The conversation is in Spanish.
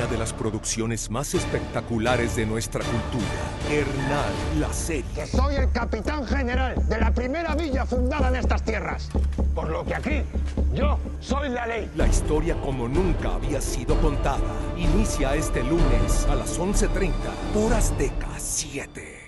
de las producciones más espectaculares de nuestra cultura. Hernán, la serie. Que soy el capitán general de la primera villa fundada en estas tierras. Por lo que aquí, yo soy la ley. La historia como nunca había sido contada. Inicia este lunes a las 11:30 por Azteca 7.